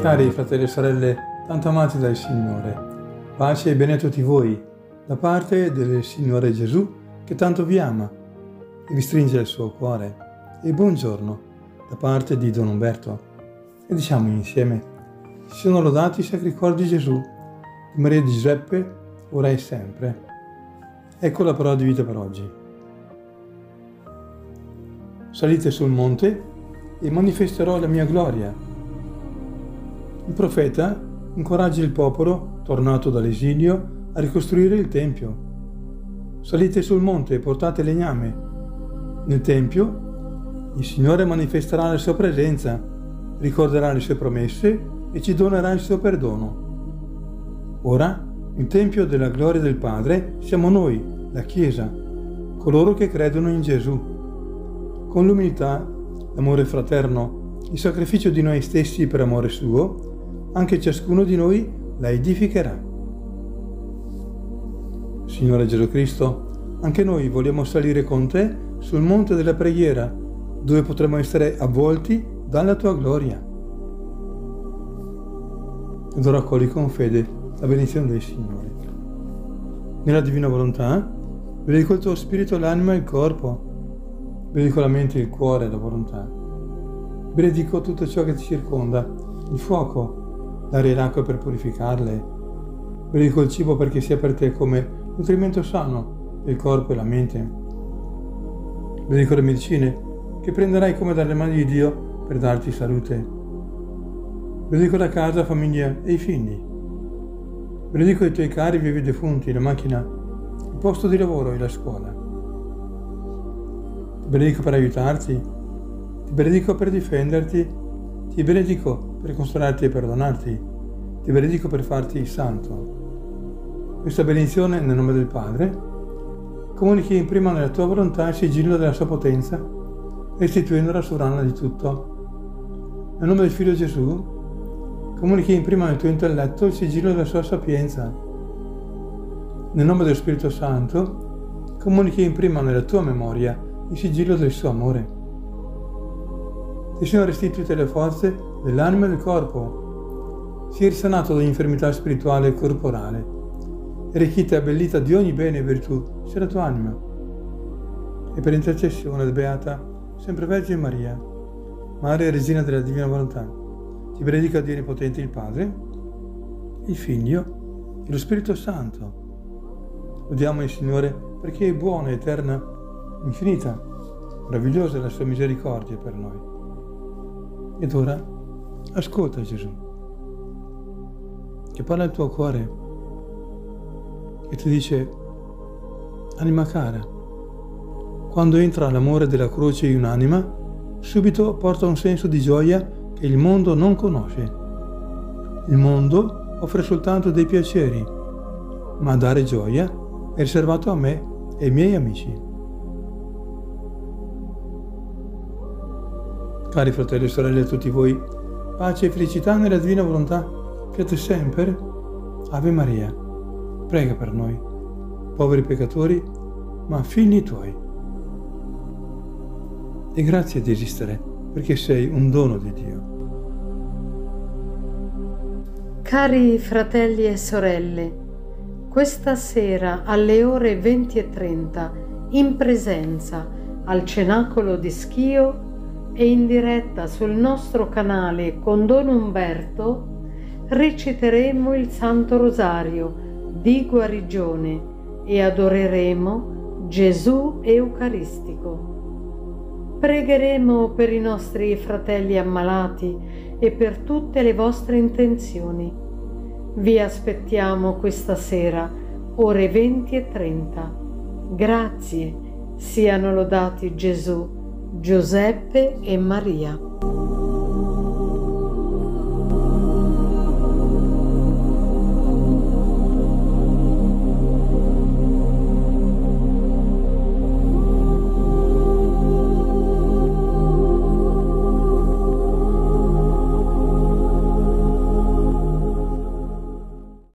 Cari fratelli e sorelle, tanto amati dal Signore, pace e bene a tutti voi, da parte del Signore Gesù, che tanto vi ama e vi stringe il suo cuore. E buongiorno, da parte di Don Umberto. E diciamo insieme: siano lodati i sacri cuori di Gesù, di Maria e di Giuseppe, ora e sempre. Ecco la parola di vita per oggi. Salite sul monte e manifesterò la mia gloria. Il profeta incoraggia il popolo, tornato dall'esilio, a ricostruire il Tempio. Salite sul monte e portate legname. Nel Tempio il Signore manifesterà la sua presenza, ricorderà le sue promesse e ci donerà il suo perdono. Ora, il Tempio della gloria del Padre siamo noi, la Chiesa, coloro che credono in Gesù. Con l'umiltà, l'amore fraterno, il sacrificio di noi stessi per amore suo, anche ciascuno di noi la edificherà. Signore Gesù Cristo, anche noi vogliamo salire con te sul monte della preghiera, dove potremo essere avvolti dalla tua gloria. Ed ora accogli con fede la benedizione del Signore. Nella divina volontà, benedico il tuo spirito, l'anima e il corpo, benedico la mente, il cuore e la volontà, benedico tutto ciò che ti circonda, il fuoco, l'aria e l'acqua per purificarle. Benedico il cibo perché sia per te come nutrimento sano per il corpo e la mente. Benedico le medicine che prenderai come dalle mani di Dio per darti salute. Benedico la casa, la famiglia e i figli. Benedico i tuoi cari vivi defunti, la macchina, il posto di lavoro e la scuola. Ti benedico per aiutarti, ti benedico per difenderti, ti benedico per consolarti e perdonarti, ti benedico per farti santo. Questa benedizione nel nome del Padre comunichi in prima nella tua volontà il sigillo della sua potenza, restituendola sovrana di tutto. Nel nome del Figlio Gesù comunichi in prima nel tuo intelletto il sigillo della sua sapienza. Nel nome dello Spirito Santo comunichi in prima nella tua memoria il sigillo del suo amore. Ti siano restituite le forze dell'anima e del corpo, sii risanato da ogni infermità spirituale e corporale, e arricchita e abbellita di ogni bene e virtù sia la tua anima. E per intercessione del Beata sempre Vergine Maria, Madre e Regina della Divina Volontà, ti benedica Dio Onnipotente, il Padre, il Figlio e lo Spirito Santo. Lodiamo il Signore perché è buona, eterna, infinita, meravigliosa è la sua misericordia per noi. Ed ora ascolta Gesù, che parla al tuo cuore e ti dice: anima cara, quando entra l'amore della croce in un'anima, subito porta un senso di gioia che il mondo non conosce. Il mondo offre soltanto dei piaceri, ma a dare gioia è riservato a me e ai miei amici. Cari fratelli e sorelle, a tutti voi, pace e felicità nella divina volontà, fiate sempre. Ave Maria, prega per noi, poveri peccatori, ma figli tuoi. E grazie di esistere, perché sei un dono di Dio. Cari fratelli e sorelle, questa sera alle ore 20:30 in presenza al Cenacolo di Schio e in diretta sul nostro canale con Don Umberto reciteremo il Santo Rosario di guarigione e adoreremo Gesù Eucaristico. Pregheremo per i nostri fratelli ammalati e per tutte le vostre intenzioni. Vi aspettiamo questa sera, ore 20:30. Grazie, siano lodati Gesù, Giuseppe e Maria.